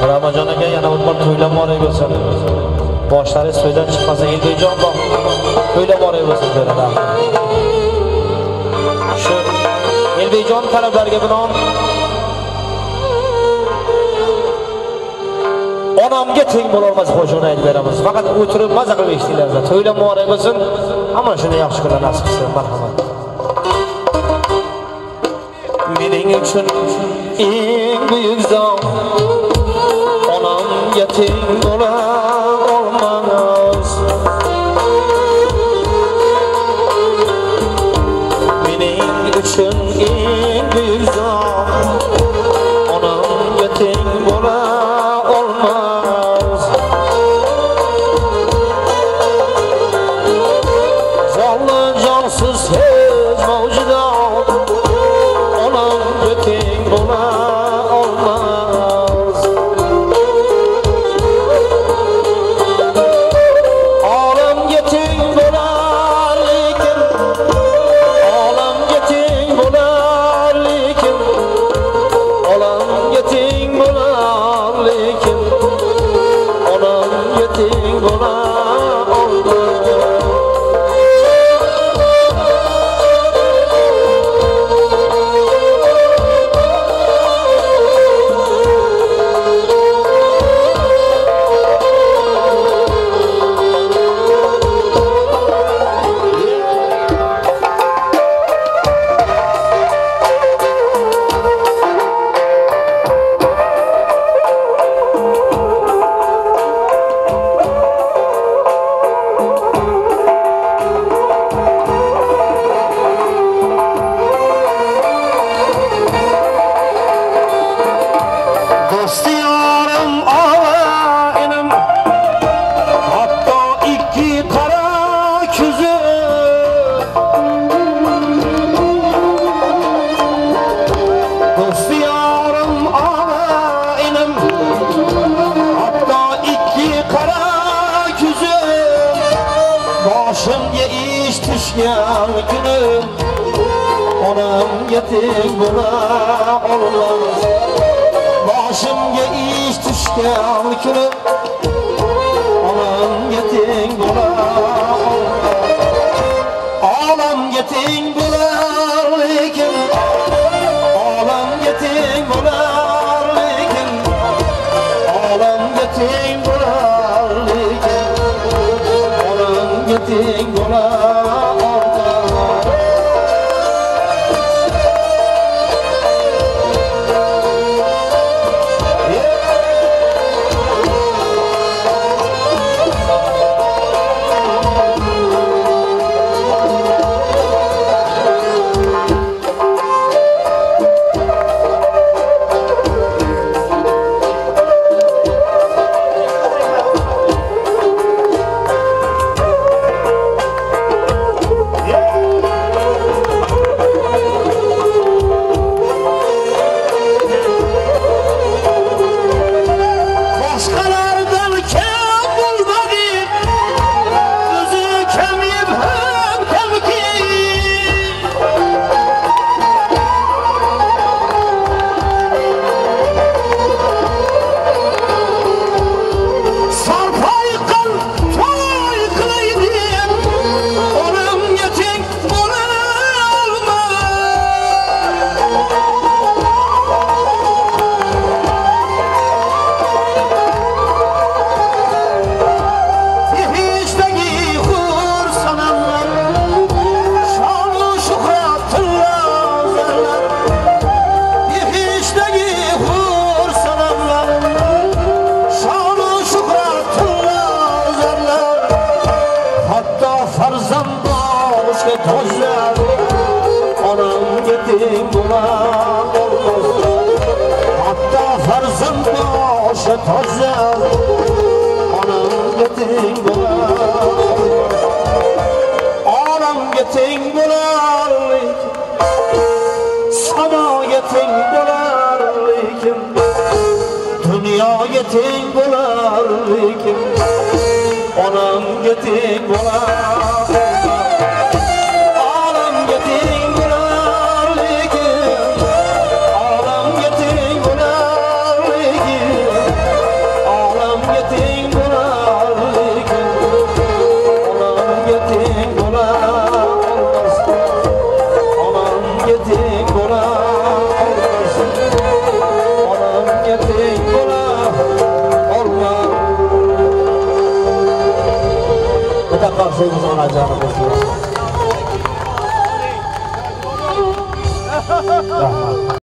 Ramazon aka yana bir to'ylab moray bo'lsin. Boshlari so'ydan chiqmasa Elbekjon bor. To'ylab moray bo'lsin dedi. Shu Elbekjon talablariga binoan onamga teng bo'la olmas qo'shig'ini aytib beramiz. Faqat o'tirib maza qilib eshitinglar. To'ylab moray bo'lsin. Hamma shuni yaxshi ko'ra nasib qilsin. Marhamat. Mening uchun eng buyuk zot onamga teng bo'la olmas. Mening uchun eng buyuk zot onamga teng bo'la olmas. Zalli jonsiz hech mavjudot onamga teng bo'la olmas. Olamga teng bo'lar lekin, olamga teng bo'lar lekin, olamga teng bo'lar lekin, onamga teng bo'la olmas. Boshimga ish tushgan kunim onamga teng bo'la olmas. Boshimga ish tushgan kunim onamga teng bo'la olmas. Olamga teng bo'lar lekin, olamga teng bo'lar lekin, olamga teng bo'lar lekin, onamga teng bo'la olmas. Onamga teng bo'la olmas. Hatto farzand boshi toza onamga teng bo'la olmas. Olamga teng bo'lar lekin, samoga teng bo'lar lekin, dunyoga teng bo'lar lekin, onamga teng bo'lar. Olamga teng bo'lar lekin, olamga teng bo'lar lekin, ayta qolsangiz onajonim bizga. Rahmat.